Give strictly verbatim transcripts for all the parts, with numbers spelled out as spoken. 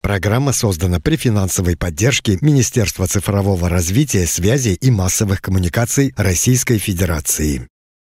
Программа создана при финансовой поддержке Министерства цифрового развития, связи и массовых коммуникаций Российской Федерации.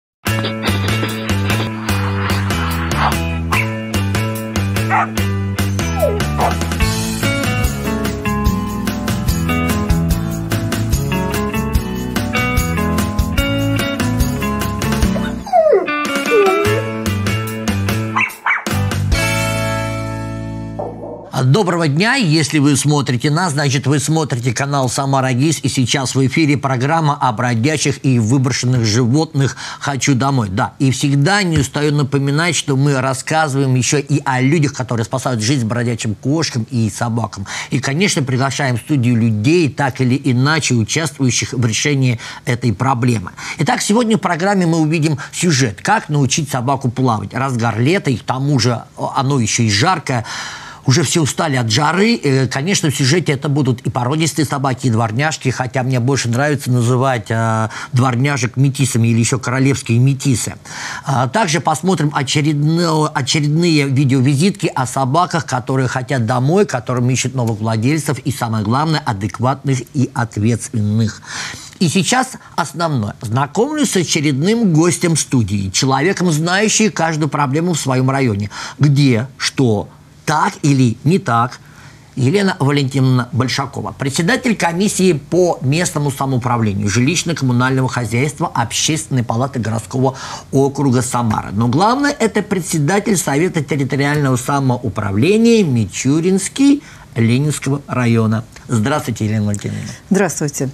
Доброго дня! Если вы смотрите нас, значит, вы смотрите канал «Самара ГИС», и сейчас в эфире программа о бродячих и выброшенных животных «Хочу домой». Да, и всегда не устаю напоминать, что мы рассказываем еще и о людях, которые спасают жизнь бродячим кошкам и собакам. И, конечно, приглашаем в студию людей, так или иначе участвующих в решении этой проблемы. Итак, сегодня в программе мы увидим сюжет «Как научить собаку плавать». Разгар лета, и к тому же оно еще и жаркое. Уже все устали от жары. Конечно, в сюжете это будут и породистые собаки, и дворняжки, хотя мне больше нравится называть э, дворняжек метисами или еще королевские метисы. А также посмотрим очередно, очередные видеовизитки о собаках, которые хотят домой, которым ищут новых владельцев и, самое главное, адекватных и ответственных. И сейчас основное. Знакомлюсь с очередным гостем студии, человеком, знающим каждую проблему в своем районе. Где, что, так или не так. Елена Валентиновна Большакова, председатель комиссии по местному самоуправлению, жилищно-коммунального хозяйства Общественной палаты городского округа Самара. Но главное, это председатель Совета территориального самоуправления Мичуринский Ленинского района. Здравствуйте, Елена Валентиновна. Здравствуйте.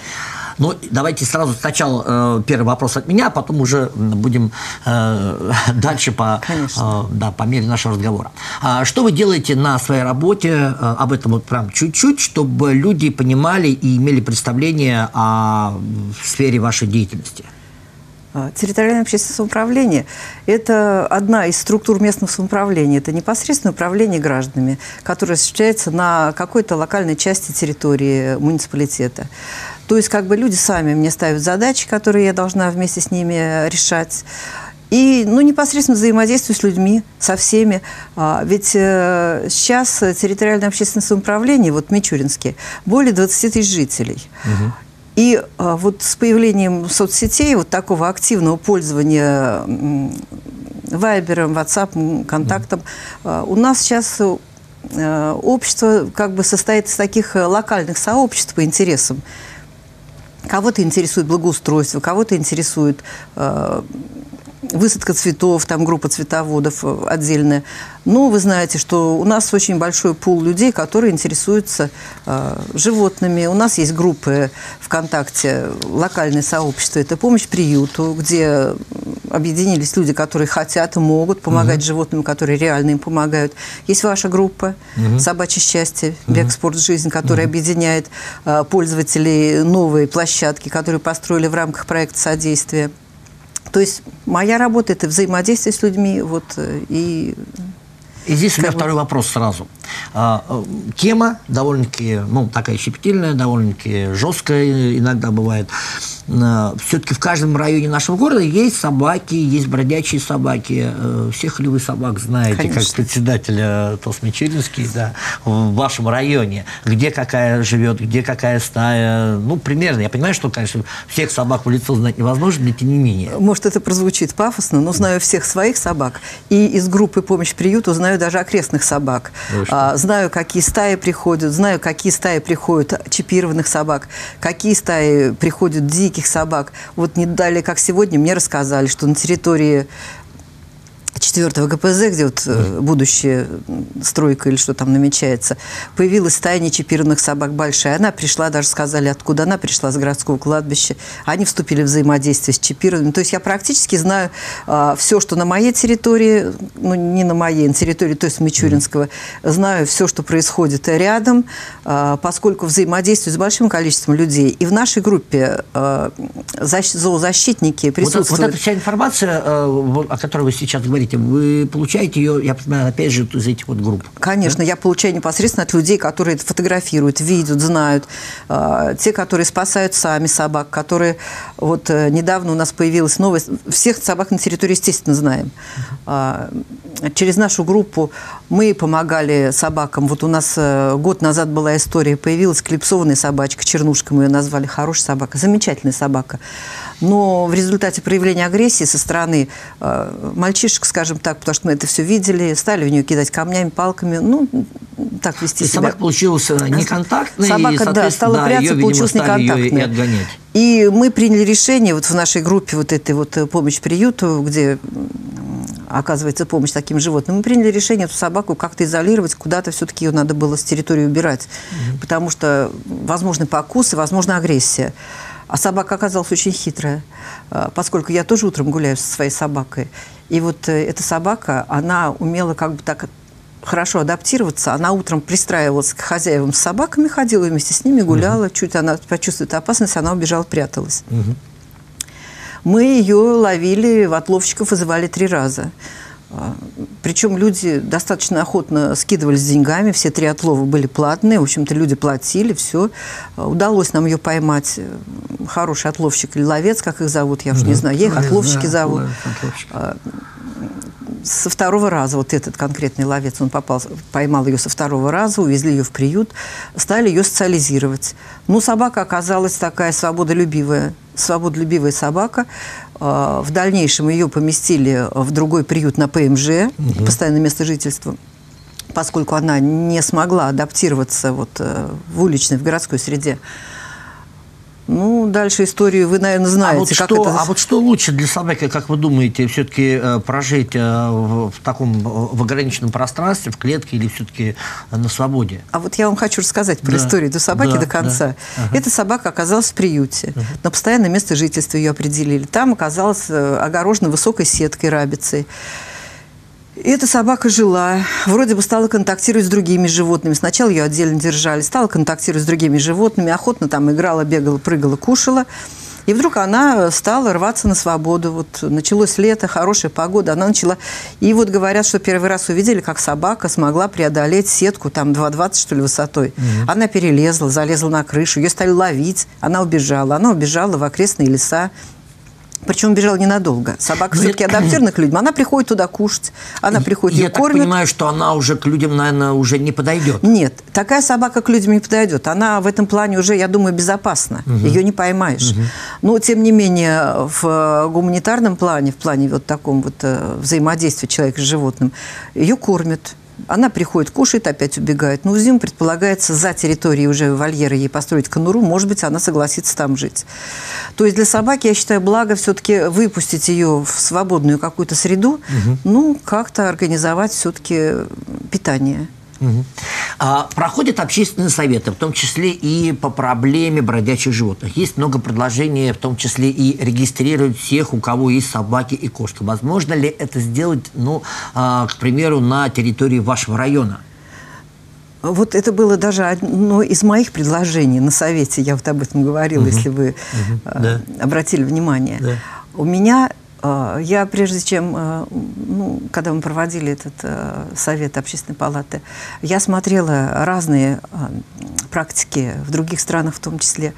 Ну, давайте сразу сначала э, первый вопрос от меня, а потом уже будем э, дальше по, э, да, по мере нашего разговора. А что вы делаете на своей работе, э, об этом вот прям чуть-чуть, чтобы люди понимали и имели представление о сфере вашей деятельности? Территориальное общественное самоуправление – это одна из структур местного самоуправления. Это непосредственное управление гражданами, которое осуществляется на какой-то локальной части территории муниципалитета. То есть как бы люди сами мне ставят задачи, которые я должна вместе с ними решать. И ну, непосредственно взаимодействую с людьми, со всеми. А, ведь э, сейчас территориальное общественное самоуправление, вот Мичуринские, более двадцати тысяч жителей. Угу. И а, вот с появлением соцсетей, вот такого активного пользования Вайбером, Ватсапом, контактом, а, у нас сейчас а, общество как бы состоит из таких локальных сообществ по интересам. Кого-то интересует благоустройство, кого-то интересует э, высадка цветов, там группа цветоводов отдельная. Но вы знаете, что у нас очень большой пул людей, которые интересуются э, животными. У нас есть группы ВКонтакте, локальное сообщество. Это «Помощь приюту», где объединились люди, которые хотят и могут помогать угу. животным, которые реально им помогают. Есть ваша группа угу. «Собачье счастье», «Бег, спорт, жизнь», которая угу. объединяет э, пользователей новой площадки, которые построили в рамках проекта содействия. То есть моя работа – это взаимодействие с людьми. Вот, и... И здесь у меня второй вопрос сразу. А, тема довольно-таки, ну, такая щепетильная, довольно-таки жесткая иногда бывает. А, все-таки в каждом районе нашего города есть собаки, есть бродячие собаки. А, всех ли вы собак знаете, конечно, как председатель ТОС Мичуринский, да, в вашем районе? Где какая живет, где какая стая? Ну, примерно. Я понимаю, что, конечно, всех собак в лицо знать невозможно, но тем не менее. Может, это прозвучит пафосно, но знаю всех своих собак. И из группы «Помощь приюту» знаю даже окрестных собак. А, знаю, какие стаи приходят, знаю, какие стаи приходят чипированных собак, какие стаи приходят диких собак. Вот не далее, как сегодня, мне рассказали, что на территории четвёртого ГПЗ, где вот mm. будущая стройка или что там намечается, появилась стая нечипированных собак большая. Она пришла, даже сказали, откуда она пришла, с городского кладбища. Они вступили в взаимодействие с чипированными. То есть я практически знаю а, все, что на моей территории, ну, не на моей, на территории, то есть Мичуринского, mm. знаю все, что происходит рядом, а, поскольку взаимодействую с большим количеством людей. И в нашей группе а, защ- зоозащитники присутствуют. Вот, вот эта вся информация, о которой вы сейчас говорите, собаки, вы получаете ее, я понимаю, опять же, из этих вот групп? Конечно, да? Я получаю непосредственно от людей, которые это фотографируют, видят, знают. Э, те, которые спасают сами собак, которые... Вот э, недавно у нас появилась новость. Всех собак на территории, естественно, знаем. Э, через нашу группу мы помогали собакам. Вот у нас э, год назад была история, появилась клипсованная собачка, чернушка мы ее назвали, хорошая собака, замечательная собака. Но в результате проявления агрессии со стороны э, мальчишек, скажем так, потому что мы это все видели, стали в нее кидать камнями, палками, ну, так вести и себя. Собака получилась неконтактной, собака, и, да, стала да, прятаться, ее, получилась видимо, неконтактной. Ее и отгонять. И мы приняли решение вот в нашей группе вот этой вот помощь приюту, где оказывается помощь таким животным, мы приняли решение эту собаку как-то изолировать, куда-то все-таки ее надо было с территории убирать, mm-hmm. потому что возможны покусы, возможна агрессия. А собака оказалась очень хитрая, поскольку я тоже утром гуляю со своей собакой. И вот эта собака, она умела как бы так хорошо адаптироваться. Она утром пристраивалась к хозяевам с собаками, ходила вместе с ними, гуляла. Uh-huh. Чуть она почувствует опасность, она убежала, пряталась. Uh-huh. Мы ее ловили, в отловщиков вызывали три раза. Причем люди достаточно охотно скидывались с деньгами, все три отлова были платные, в общем-то, люди платили, все. Удалось нам ее поймать. Хороший отловщик или ловец, как их зовут, я уже да, не знаю. Я их отловщики да, зовут. Отловщик. Со второго раза, вот этот конкретный ловец, он попал, поймал ее со второго раза, увезли ее в приют, стали ее социализировать. Ну, собака оказалась такая свободолюбивая, свободолюбивая собака. В дальнейшем ее поместили в другой приют на ПМЖ, угу. постоянное место жительства, поскольку она не смогла адаптироваться вот в уличной, в городской среде. Ну, дальше историю вы, наверное, знаете. А вот, как что, это... а вот что лучше для собаки, как вы думаете, все-таки э, прожить э, в, в таком в ограниченном пространстве, в клетке или все-таки э, на свободе? А вот я вам хочу рассказать про да. историю до собаки да, до конца. Да. Ага. Эта собака оказалась в приюте. Ага. На постоянное место жительства ее определили. Там оказалась огорожена высокой сеткой рабицей. И эта собака жила, вроде бы стала контактировать с другими животными. Сначала ее отдельно держали, стала контактировать с другими животными, охотно там играла, бегала, прыгала, кушала. И вдруг она стала рваться на свободу. Вот началось лето, хорошая погода, она начала... И вот говорят, что первый раз увидели, как собака смогла преодолеть сетку, там два двадцать, что ли, высотой. Mm-hmm. Она перелезла, залезла на крышу, ее стали ловить, она убежала. Она убежала в окрестные леса. Причем убежала ненадолго. Собака все-таки адаптирована к людям. Она приходит туда кушать, она приходит, ее кормят. Я так понимаю, что она уже к людям, наверное, уже не подойдет. Нет, такая собака к людям не подойдет. Она в этом плане уже, я думаю, безопасна. Угу. Ее не поймаешь. Угу. Но, тем не менее, в гуманитарном плане, в плане вот таком вот взаимодействия человека с животным, ее кормят. Она приходит, кушает, опять убегает. Но в зиму предполагается за территорией уже вольера ей построить конуру. Может быть, она согласится там жить. То есть для собаки, я считаю, благо все-таки выпустить ее в свободную какую-то среду, угу. ну, как-то организовать все-таки питание. Угу. А, проходят общественные советы, в том числе и по проблеме бродячих животных. Есть много предложений, в том числе и регистрировать всех, у кого есть собаки и кошки. Возможно ли это сделать, ну, а, к примеру, на территории вашего района? Вот это было даже одно из моих предложений на совете, я вот об этом говорила, угу. если вы угу. а, да. обратили внимание. Да. У меня... Я, прежде чем, ну, когда мы проводили этот совет общественной палаты, я смотрела разные практики в других странах в том числе.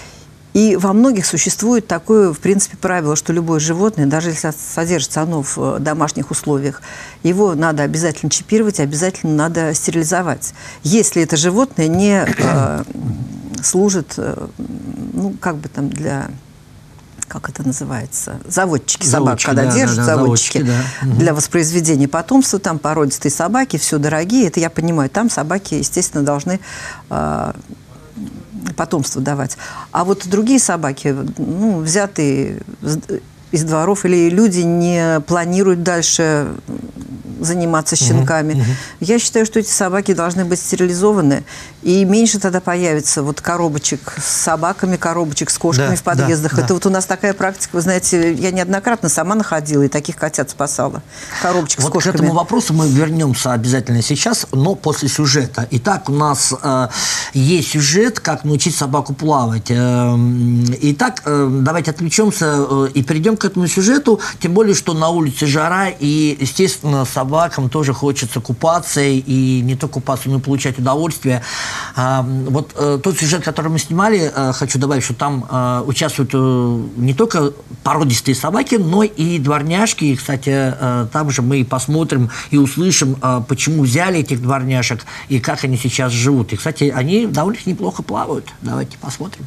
И во многих существует такое, в принципе, правило, что любое животное, даже если содержится оно в домашних условиях, его надо обязательно чипировать, обязательно надо стерилизовать. Если это животное не э, служит, ну, как бы там для... как это называется, заводчики, собак, когда да, держат, да, да, заводчики, заводчики да. для воспроизведения потомства, там породистые собаки, все дорогие, это я понимаю, там собаки, естественно, должны э, потомство давать. А вот другие собаки, ну, взятые из дворов, или люди не планируют дальше заниматься щенками. Угу, угу. Я считаю, что эти собаки должны быть стерилизованы, и меньше тогда появится вот коробочек с собаками, коробочек с кошками да, в подъездах. Да, Это да. вот у нас такая практика, вы знаете, я неоднократно сама находила и таких котят спасала. Коробочек вот с кошками. К этому вопросу мы вернемся обязательно сейчас, но после сюжета. Итак, у нас э, есть сюжет, как научить собаку плавать. Э, итак, э, давайте отвлечемся э, и перейдем к этому сюжету, тем более, что на улице жара, и, естественно, собакам тоже хочется купаться, и не только купаться, но и получать удовольствие. Э, вот э, тот сюжет, который мы снимали, э, хочу добавить, что там э, участвуют э, не только породистые собаки, но и дворняжки. И, кстати, э, там же мы и посмотрим и услышим, э, почему взяли этих дворняжек и как они сейчас живут. И, кстати, они довольно неплохо плавают. Давайте посмотрим.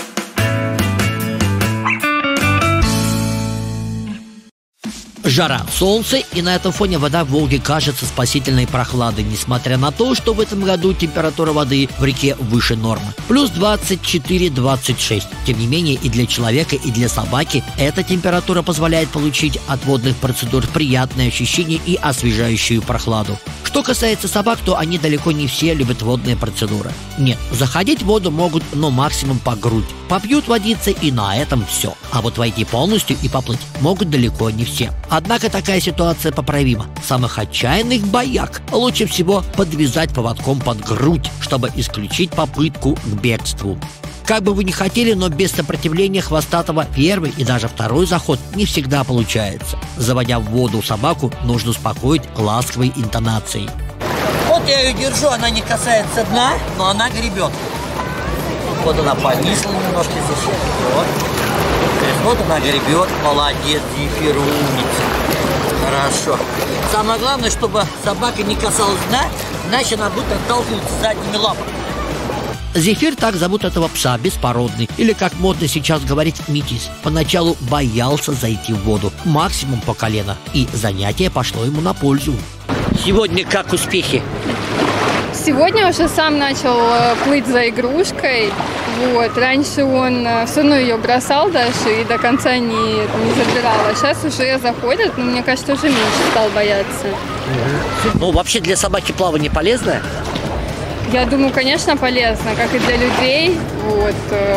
Жара, солнце, и на этом фоне вода в Волге кажется спасительной прохладой, несмотря на то, что в этом году температура воды в реке выше нормы. Плюс двадцать четыре — двадцать шесть. Тем не менее, и для человека, и для собаки эта температура позволяет получить от водных процедур приятное ощущение и освежающую прохладу. Что касается собак, то они далеко не все любят водные процедуры. Нет, заходить в воду могут, но максимум по грудь. Попьют водицы, и на этом все. А вот войти полностью и поплыть могут далеко не все. Однако такая ситуация поправима. Самых отчаянных бояк лучше всего подвязать поводком под грудь, чтобы исключить попытку к бегству. Как бы вы ни хотели, но без сопротивления хвостатого первый и даже второй заход не всегда получается. Заводя в воду собаку, нужно успокоить ласковой интонацией. Вот я ее держу, она не касается дна, но она гребет. Вот она повисла немножко здесь. Вот. Вот она гребет. Молодец, Зефир, умница. Хорошо. Самое главное, чтобы собака не касалась дна, иначе она будет отталкиваться задними лапами. Зефир, так зовут этого пса, беспородный, или, как модно сейчас говорить, метис. Поначалу боялся зайти в воду, максимум по колено, и занятие пошло ему на пользу. Сегодня как успехи? Сегодня уже сам начал плыть за игрушкой. Вот. Раньше он все равно ее бросал дальше и до конца не, не забирал. А сейчас уже заходит, но мне кажется, уже меньше стал бояться. Ну, вообще для собаки плавание полезное? Я думаю, конечно, полезно, как и для людей. Вот.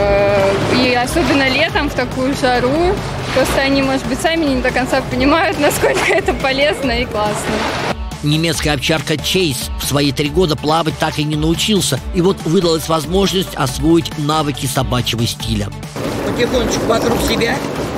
И особенно летом в такую жару. Просто они, может быть, сами не до конца понимают, насколько это полезно и классно. Немецкая овчарка Чейз в свои три года плавать так и не научился. И вот выдалась возможность освоить навыки собачьего стиля. Потихонечку вокруг себя.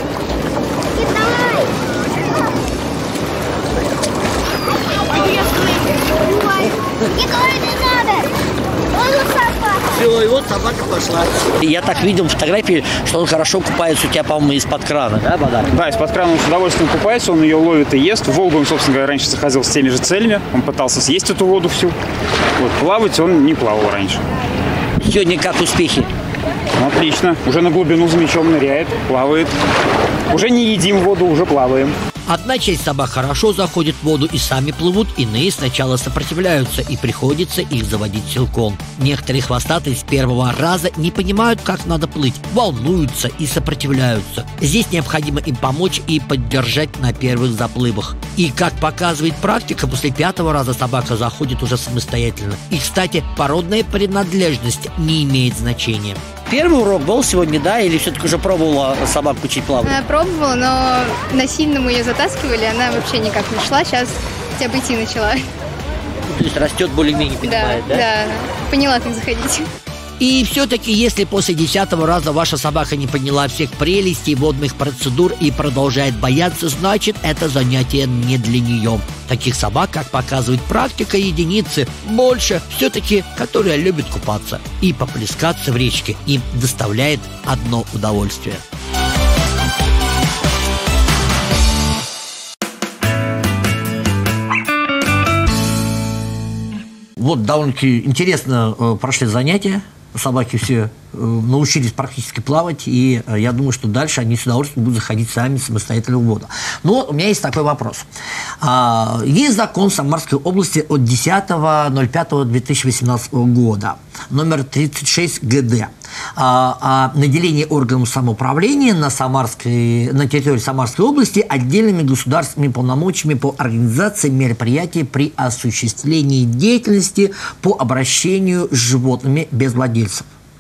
Все, и вот собака пошла. Я так видел фотографии, что он хорошо купается у тебя, по-моему, из-под крана, да, вода? Да, из-под крана он с удовольствием купается, он ее ловит и ест. В Волгу он, собственно говоря, раньше заходил с теми же целями. Он пытался съесть эту воду всю. Вот, плавать он не плавал раньше. Сегодня как успехи? Ну, отлично. Уже на глубину за мячом ныряет, плавает. Уже не едим воду, уже плаваем. Одна часть собак хорошо заходит в воду и сами плывут, иные сначала сопротивляются, и приходится их заводить силком. Некоторые хвостатые с первого раза не понимают, как надо плыть, волнуются и сопротивляются. Здесь необходимо им помочь и поддержать на первых заплывах. И, как показывает практика, после пятого раза собака заходит уже самостоятельно. И, кстати, породная принадлежность не имеет значения. Первый урок был сегодня, да? Или все-таки уже пробовала собаку учить плавать? Она пробовала, но насильно мы ее затаскивали, она вообще никак не шла. Сейчас хотя бы идти начала. То есть растет, более-менее понимает, да? Да, да. Поняла, как заходить. И все-таки, если после десятого раза ваша собака не поняла всех прелестей водных процедур и продолжает бояться, значит, это занятие не для нее. Таких собак, как показывает практика, единицы. Больше все-таки, которые любят купаться. И поплескаться в речке им доставляет одно удовольствие. Вот довольно-таки интересно э, прошли занятия. Собаки все э, научились практически плавать, и э, я думаю, что дальше они с удовольствием будут заходить сами самостоятельно в воду. Но у меня есть такой вопрос. А, есть закон Самарской области от десятого ноль пятого две тысячи восемнадцатого года, номер тридцать шесть гэ дэ. о наделении органов самоуправления на, Самарской, на территории Самарской области отдельными государственными полномочиями по организации мероприятий при осуществлении деятельности по обращению с животными без владельцев.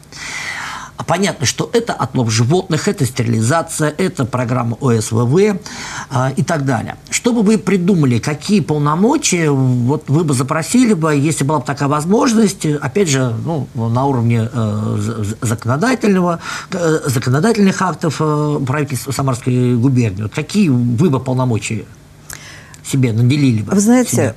Понятно, что это отлов животных, это стерилизация, это программа О С В В э, и так далее. Что бы вы придумали, какие полномочия вот вы бы запросили бы, если была бы такая возможность, опять же, ну, на уровне э, законодательного, э, законодательных актов э, правительства Самарской губернии? Вот какие вы бы полномочия себе наделили бы? Вы знаете, себе?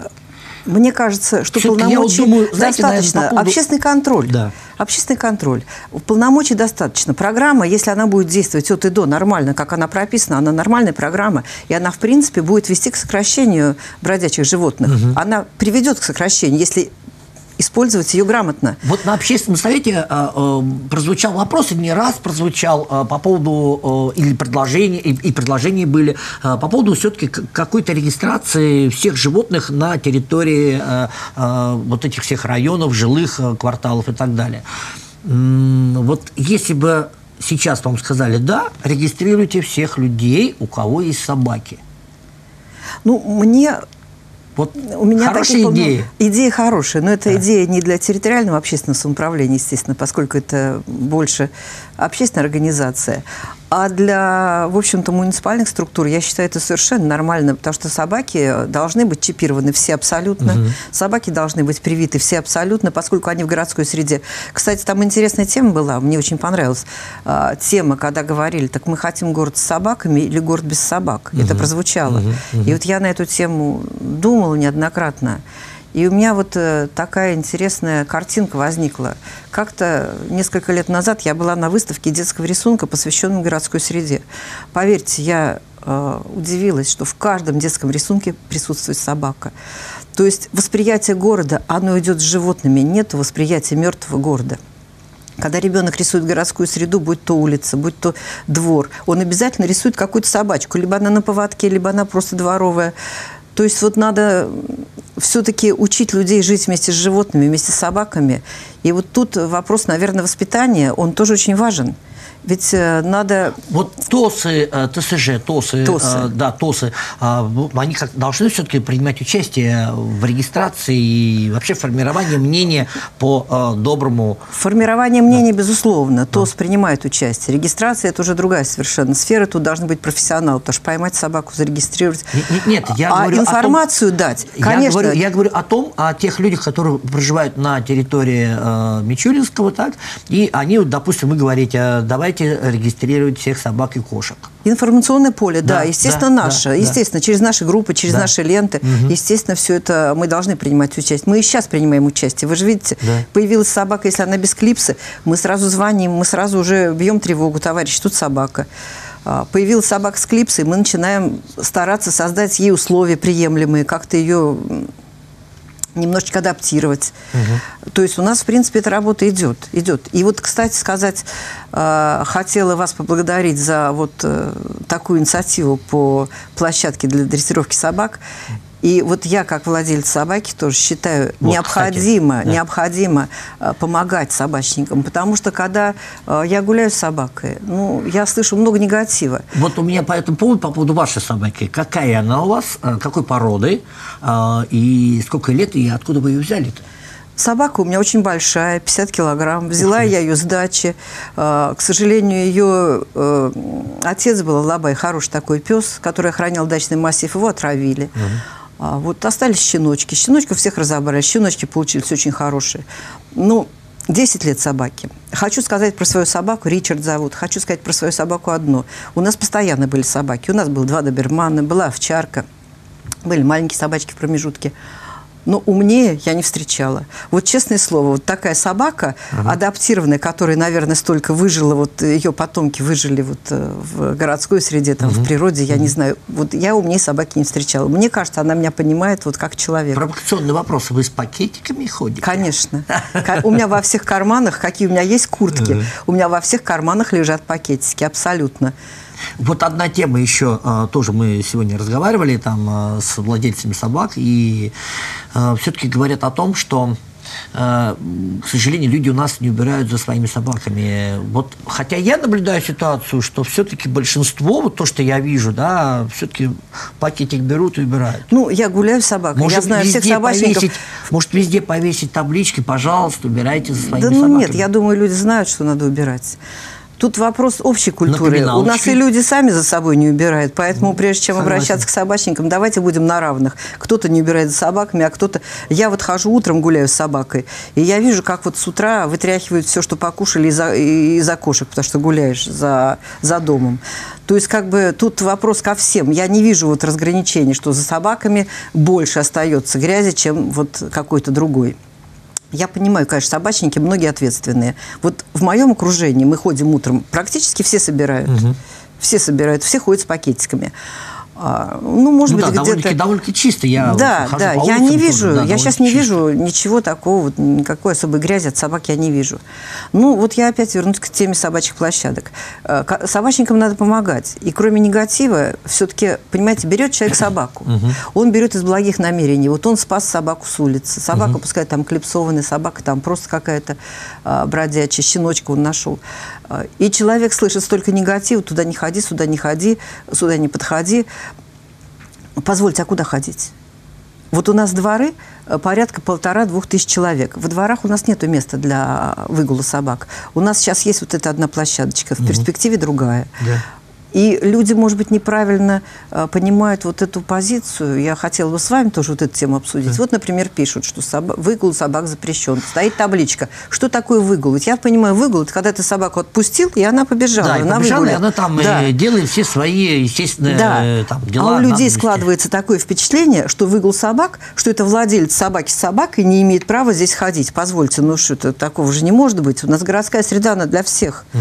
Мне кажется, что Все-таки полномочий вот думаю, знаете, достаточно. наверное, по поводу... Общественный контроль. Да. Общественный контроль. Полномочий достаточно. Программа, если она будет действовать от и до нормально, как она прописана, она нормальная программа, и она, в принципе, будет вести к сокращению бродячих животных. Угу. Она приведет к сокращению, если использовать ее грамотно. Вот на общественном совете э, э, прозвучал вопрос, и не раз прозвучал э, по поводу, э, или предложения, и, и предложения были, э, по поводу все-таки какой-то регистрации всех животных на территории э, э, вот этих всех районов, жилых э, кварталов и так далее. М-м, вот если бы сейчас вам сказали, да, регистрируйте всех людей, у кого есть собаки. Ну, мне... Вот у меня хорошая такие, идея. Идея хорошая, но это да. идея не для территориального общественного самоуправления, естественно, поскольку это больше общественная организация, а для, в общем-то, муниципальных структур, я считаю, это совершенно нормально, потому что собаки должны быть чипированы все абсолютно, угу. собаки должны быть привиты все абсолютно, поскольку они в городской среде. Кстати, там интересная тема была, мне очень понравилась а, тема, когда говорили, так мы хотим город с собаками или город без собак. Угу. Это прозвучало. Угу. Угу. И вот я на эту тему думала неоднократно. И у меня вот э, такая интересная картинка возникла. Как-то несколько лет назад я была на выставке детского рисунка, посвященной городской среде. Поверьте, я э, удивилась, что в каждом детском рисунке присутствует собака. То есть восприятие города, оно идет с животными, нет восприятия мертвого города. Когда ребенок рисует городскую среду, будь то улица, будь то двор, он обязательно рисует какую-то собачку. Либо она на поводке, либо она просто дворовая. То есть вот надо все-таки учить людей жить вместе с животными, вместе с собаками. И вот тут вопрос, наверное, воспитания, он тоже очень важен. Ведь надо... Вот ТОСы, ТСЖ, ТОСы, ТОСы. да, ТОСы, они как должны все-таки принимать участие в регистрации и вообще формировании мнения по доброму... Формирование мнения, да. безусловно. ТОС да. принимает участие. Регистрация – это уже другая совершенно сфера. Тут должны быть профессионалы, потому что поймать собаку, зарегистрировать. Нет, нет я а говорю информацию о том, дать, я конечно. Говорю, я говорю о том, о тех людях, которые проживают на территории э, Мичуринского, так, и они, допустим, вы говорите, давайте регистрировать всех собак и кошек. Информационное поле, да, да естественно, да, наше. Да, естественно, да. через наши группы, через да. наши ленты. Угу. Естественно, все это мы должны принимать участие. Мы и сейчас принимаем участие. Вы же видите, да. появилась собака, если она без клипса, мы сразу звоним, мы сразу уже бьем тревогу, товарищ, тут собака. Появилась собака с клипсой, мы начинаем стараться создать ей условия приемлемые, как-то ее... немножечко адаптировать. Угу. То есть у нас, в принципе, эта работа идет. идет. И вот, кстати сказать, э, хотела вас поблагодарить за вот э, такую инициативу по площадке для дрессировки собак. И вот я, как владелец собаки, тоже считаю, вот, необходимо, да. необходимо э, помогать собачникам, потому что, когда э, я гуляю с собакой, ну, я слышу много негатива. Вот у меня по этому поводу, по поводу вашей собаки, какая она у вас, какой породы, э, и сколько лет, и откуда вы ее взяли-то? Собака у меня очень большая, пятьдесят килограмм. Взяла я ее с дачи. К сожалению, ее отец был Лабай, хороший такой пес, который охранял дачный массив, его отравили. Угу. Вот остались щеночки. Щеночков всех разобрали. Щеночки получились очень хорошие. Ну, десять лет собаке. Хочу сказать про свою собаку, Ричард зовут. Хочу сказать про свою собаку одно. У нас постоянно были собаки. У нас было два добермана, была овчарка. Были маленькие собачки в промежутке. Но умнее я не встречала. Вот честное слово, вот такая собака, ага. адаптированная, которая, наверное, столько выжила, вот ее потомки выжили вот в городской среде, там, ага. в природе, я ага. не знаю. Вот я умнее собаки не встречала. Мне кажется, она меня понимает вот как человек. Провокационный вопрос. Вы с пакетиками ходите? Конечно. У меня во всех карманах, какие у меня есть куртки, у меня во всех карманах лежат пакетики, абсолютно. Вот одна тема еще, тоже мы сегодня разговаривали там с владельцами собак, и все-таки говорят о том, что э, к сожалению, люди у нас не убирают за своими собаками. Вот, хотя я наблюдаю ситуацию, что все-таки большинство, вот то, что я вижу, да, все-таки пакетик берут и убирают. Ну, я гуляю с собакой, может, я знаю всех собачников. Повесить, может, везде повесить таблички, пожалуйста, убирайте за своими да, ну, собаками. Нет, я думаю, люди знают, что надо убирать. Тут вопрос общей культуры. У нас и люди сами за собой не убирают. Поэтому, прежде чем Согласен. обращаться к собачникам, давайте будем на равных. Кто-то не убирает за собаками, а кто-то... Я вот хожу утром, гуляю с собакой, и я вижу, как вот с утра вытряхивают все, что покушали из, из окошек, потому что гуляешь за, за домом. То есть, как бы, тут вопрос ко всем. Я не вижу вот разграничений, что за собаками больше остается грязи, чем вот какой-то другой. Я понимаю, конечно, собачники многие ответственные. Вот в моем окружении мы ходим утром, практически все собирают. Угу. Все собирают, все ходят с пакетиками. А, ну, может ну, быть, да, где-то... довольно-таки чисто. Я да, вот да, я не вижу, тоже, да, я сейчас не чисто. вижу ничего такого, никакой особой грязи от собак я не вижу. Ну, вот я опять вернусь к теме собачьих площадок. Собачникам надо помогать. И кроме негатива, все-таки, понимаете, берет человек собаку. Угу. Он берет из благих намерений. Вот он спас собаку с улицы. Собака, угу. пускай там клипсованная собака, там просто какая-то а, бродячая, щеночка он нашел. И человек слышит столько негатива, туда не ходи, сюда не ходи, сюда не подходи. Позвольте, а куда ходить? Вот у нас дворы порядка полтора-двух тысяч человек. Во дворах у нас нет места для выгула собак. У нас сейчас есть вот эта одна площадочка, в перспективе другая. Да. И люди, может быть, неправильно э, понимают вот эту позицию. Я хотела бы с вами тоже вот эту тему обсудить. Да. Вот, например, пишут, что соба- выгул собак запрещен. Стоит табличка. Что такое выгул? Ведь я понимаю, выгул – это когда ты собаку отпустил, и она побежала. Да, и она побежала, выгуляла. и она там да. делает все свои, естественные да. там, дела. А у людей складывается такое впечатление, что выгул собак, что это владелец собаки с собакой не имеет права здесь ходить. Позвольте, ну что-то такого же не может быть. У нас городская среда, она для всех. Угу.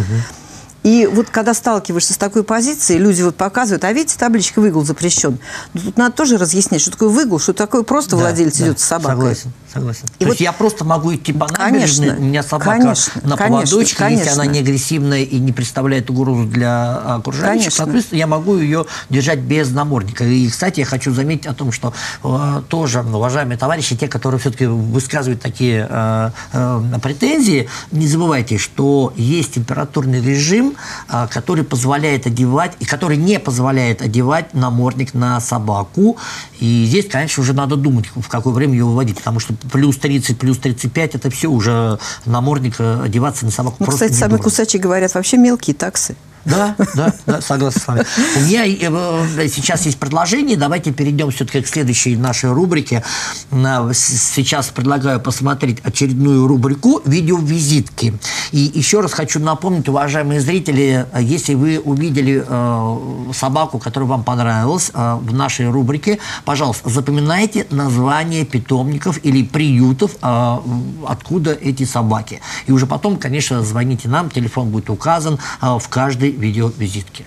И вот когда сталкиваешься с такой позицией, люди вот показывают, а видите, табличка «выгул запрещен». Но тут надо тоже разъяснять, что такое выгул, что такое просто да, владелец да, идет с собакой. Согласен, согласен. И То вот, есть я просто могу идти по набережной, у меня собака конечно, на поводочке, конечно, если она не агрессивная и не представляет угрозу для окружающих, конечно. Соответственно, я могу ее держать без намордника. И, кстати, я хочу заметить о том, что э, тоже, уважаемые товарищи, те, которые все-таки высказывают такие э, э, претензии, не забывайте, что есть температурный режим, э, который позволяет одевать, и который не позволяет одевать намордник на собаку. И здесь, конечно, уже надо думать, в какое время ее выводить, потому что плюс тридцать, плюс тридцать пять, это все уже намордник одеваться на собаку. Ну, просто кстати, самые кусачие говорят, вообще мелкие таксы. Да, да, да, согласен с вами. У меня сейчас есть предложение. Давайте перейдем все-таки к следующей нашей рубрике. Сейчас предлагаю посмотреть очередную рубрику «Видеовизитки». И еще раз хочу напомнить, уважаемые зрители, если вы увидели собаку, которая вам понравилась в нашей рубрике, пожалуйста, запоминайте название питомников или приютов, откуда эти собаки. И уже потом, конечно, звоните нам, телефон будет указан в каждой видеовизитки.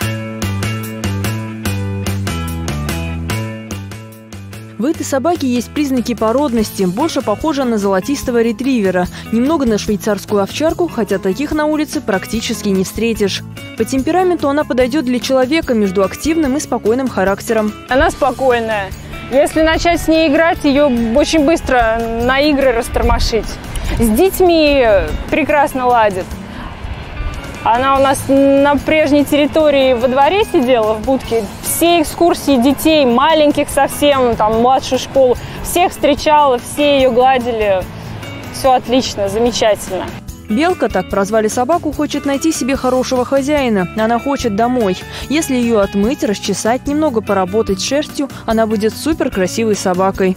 В этой собаке есть признаки породности, больше похожа на золотистого ретривера, немного на швейцарскую овчарку, хотя таких на улице практически не встретишь. По темпераменту она подойдет для человека между активным и спокойным характером. Она спокойная. Если начать с ней играть, ее очень быстро на игры растормошить. С детьми прекрасно ладит. Она у нас на прежней территории во дворе сидела, в будке. Все экскурсии детей, маленьких совсем, там, младшую школу, всех встречала, все ее гладили. Все отлично, замечательно. Белка, так прозвали собаку, хочет найти себе хорошего хозяина. Она хочет домой. Если ее отмыть, расчесать, немного поработать шерстью, она будет супер красивой собакой.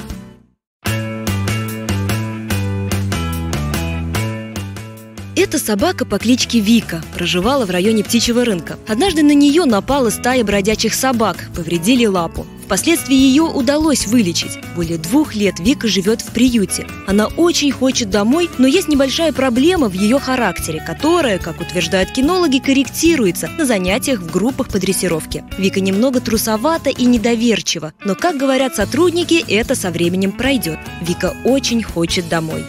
Эта собака по кличке Вика проживала в районе Птичьего рынка. Однажды на нее напала стая бродячих собак, повредили лапу. Впоследствии ее удалось вылечить. Более двух лет Вика живет в приюте. Она очень хочет домой, но есть небольшая проблема в ее характере, которая, как утверждают кинологи, корректируется на занятиях в группах по дрессировке. Вика немного трусовата и недоверчива, но, как говорят сотрудники, это со временем пройдет. Вика очень хочет домой.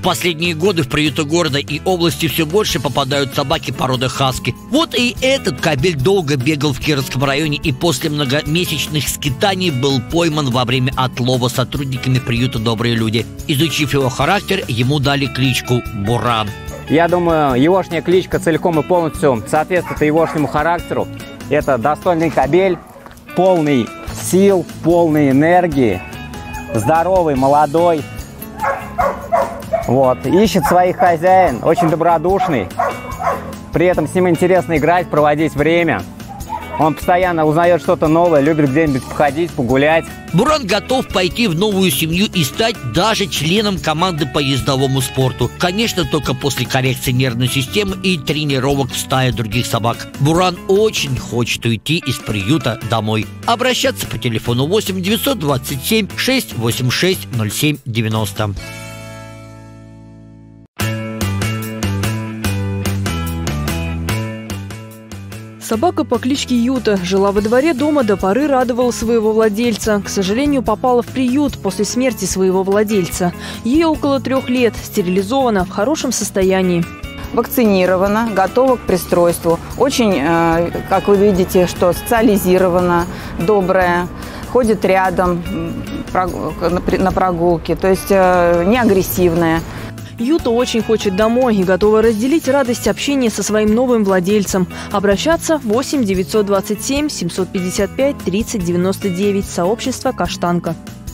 последние годы в приюты города и области все больше попадают собаки породы хаски. Вот и этот кобель долго бегал в Кировском районе и после многомесячных скитаний был пойман во время отлова сотрудниками приюта «Добрые люди». Изучив его характер, ему дали кличку Буран. Я думаю, егошняя кличка целиком и полностью соответствует егошнему характеру. Это достойный кобель, полный сил, полный энергии, здоровый, молодой. Вот. Ищет своих хозяин, очень добродушный. При этом с ним интересно играть, проводить время. Он постоянно узнает что-то новое, любит где-нибудь походить, погулять. Буран готов пойти в новую семью и стать даже членом команды по ездовому спорту. Конечно, только после коррекции нервной системы и тренировок в стае других собак. Буран очень хочет уйти из приюта домой. Обращаться по телефону восемь девятьсот двадцать семь шестьсот восемьдесят шесть ноль семь девяносто. Собака по кличке Юта жила во дворе дома до поры, радовала своего владельца. К сожалению, попала в приют после смерти своего владельца. Ей около трех лет, стерилизована, в хорошем состоянии. Вакцинирована, готова к пристройству. Очень, э, как вы видите, что социализирована, добрая, ходит рядом на прогулке, то есть э, не агрессивная. Юта очень хочет домой и готова разделить радость общения со своим новым владельцем. Обращаться восемь девятьсот двадцать семь семьсот пятьдесят пять тридцать девяносто девять. Сообщество «Каштанка».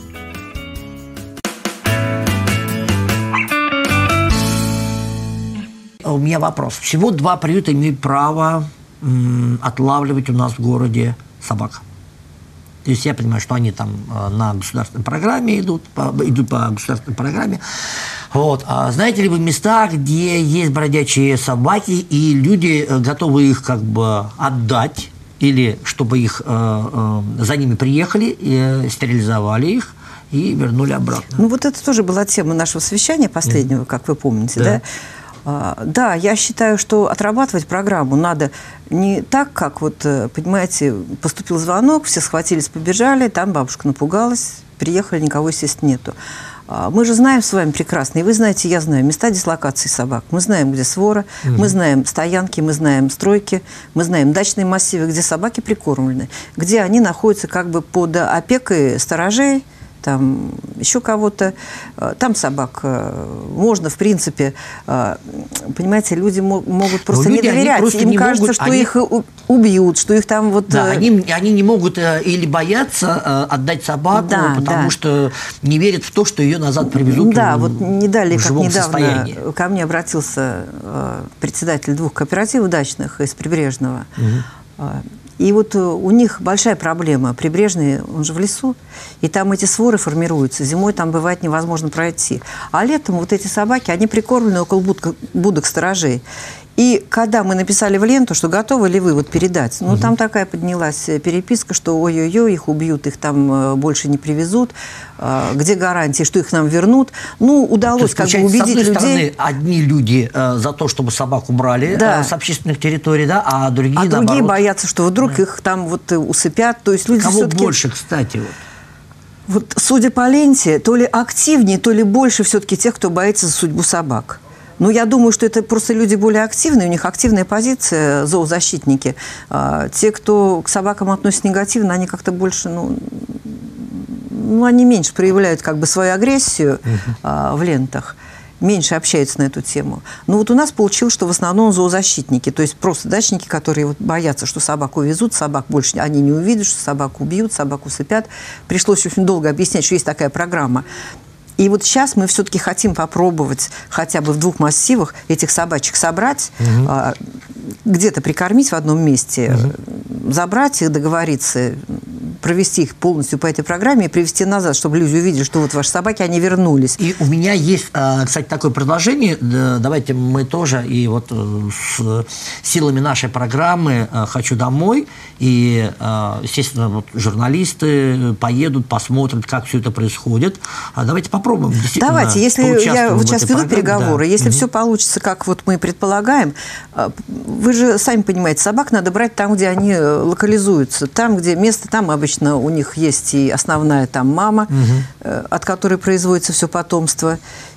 У меня вопрос. Всего два приюта имеют право м, отлавливать у нас в городе собак. То есть я понимаю, что они там на государственной программе идут, по, идут по государственной программе. Вот. А знаете ли вы места, где есть бродячие собаки, и люди готовы их как бы отдать, или чтобы их, э, э, за ними приехали, э, стерилизовали их и вернули обратно? Ну вот это тоже была тема нашего совещания последнего, mm. как вы помните, да? да? Да, я считаю, что отрабатывать программу надо не так, как вот, понимаете, поступил звонок, все схватились, побежали, там бабушка напугалась, приехали, никого, естественно, нету. Мы же знаем с вами прекрасно, и вы знаете, я знаю, места дислокации собак. Мы знаем, где свора, mm-hmm. мы знаем стоянки, мы знаем стройки, мы знаем дачные массивы, где собаки прикормлены, где они находятся как бы под опекой сторожей, там еще кого-то, там собак можно, в принципе, понимаете, люди могут просто люди, не доверять, просто им не кажется, могут, что они... их убьют, что их там вот... Да, они, они не могут или боятся отдать собаку, да, потому да. что не верят в то, что ее назад привезут да, в, вот не далее, в как живом недавно состоянии. Ко мне обратился председатель двух кооперативов дачных из Прибрежного. Угу. И вот у них большая проблема. Прибрежный, он же в лесу, и там эти своры формируются. Зимой там бывает невозможно пройти. А летом вот эти собаки, они прикормлены около будок, будок сторожей. И когда мы написали в ленту, что готовы ли вы вот передать, ну, угу. там такая поднялась переписка, что ой-ой-ой, их убьют, их там больше не привезут, где гарантии, что их нам вернут. Ну, удалось как бы убедить людей. С одной стороны, одни люди э, за то, чтобы собак убрали да. э, с общественных территорий, да, а другие, а наоборот... другие боятся, что вдруг да. их там вот усыпят. То есть люди Кого больше, кстати? Вот? Вот, судя по ленте, то ли активнее, то ли больше все-таки тех, кто боится за судьбу собак. Ну, я думаю, что это просто люди более активные, у них активная позиция, зоозащитники. А, те, кто к собакам относится негативно, они как-то больше, ну, ну, они меньше проявляют как бы свою агрессию uh-huh. а, в лентах, меньше общаются на эту тему. Но вот у нас получилось, что в основном зоозащитники, то есть просто дачники, которые вот боятся, что собаку увезут, собак больше они не увидят, что собаку убьют, собаку усыпят. Пришлось очень долго объяснять, что есть такая программа. И вот сейчас мы все-таки хотим попробовать хотя бы в двух массивах этих собачек собрать, угу. а, где-то прикормить в одном месте, угу. забрать их, договориться, провести их полностью по этой программе и привезти назад, чтобы люди увидели, что вот ваши собаки, они вернулись. И у меня есть, кстати, такое предложение. Давайте мы тоже и вот с силами нашей программы «Хочу домой», и, естественно, вот журналисты поедут, посмотрят, как все это происходит. Давайте попробуем. Давайте, если я вот сейчас веду переговоры, да. если угу. все получится, как вот мы предполагаем, вы же сами понимаете, собак надо брать там, где они локализуются, там, где место, там обычно у них есть и основная там мама, угу. от которой производится все потомство.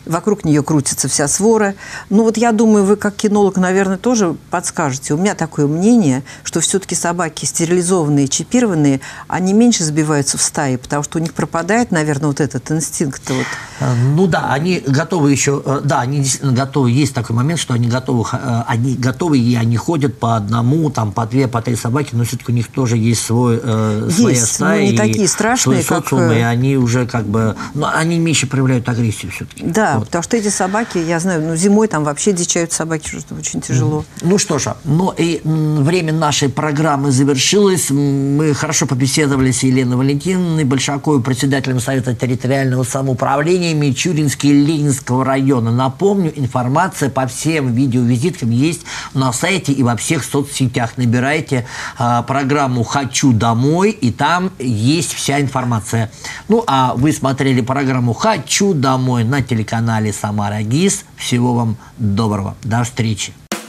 вокруг нее крутится вся свора. Ну вот я думаю, вы как кинолог, наверное, тоже подскажете. У меня такое мнение, что все-таки собаки стерилизованные, чипированные, они меньше сбиваются в стаи, потому что у них пропадает, наверное, вот этот инстинкт. Вот. Ну да, они готовы еще, да, они действительно готовы. Есть такой момент, что они готовы, они готовы и они ходят по одному, там, по две, по три собаки, но все-таки у них тоже есть свой, э, своя есть, стая. но не такие страшные, свой социум, как... и они уже как бы, ну, они меньше проявляют агрессию все-таки. Да, вот. Потому что эти собаки, я знаю, ну, зимой там вообще дичают собаки, что очень тяжело. Ну что ж, ну и время нашей программы завершилось. Мы хорошо побеседовали с Еленой Валентиновной Большаковой, председателем Совета территориального самоуправления Мичуринского Ленинского района. Напомню, информация по всем видеовизиткам есть на сайте и во всех соцсетях. Набирайте э, программу «Хочу домой», и там есть вся информация. Ну, а вы смотрели программу «Хочу домой» на телеканале «Самара ГИС». Всего вам доброго. До встречи.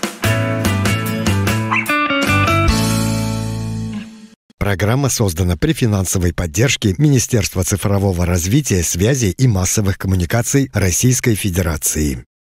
Программа создана при финансовой поддержке Министерства цифрового развития, связи и массовых коммуникаций Российской Федерации.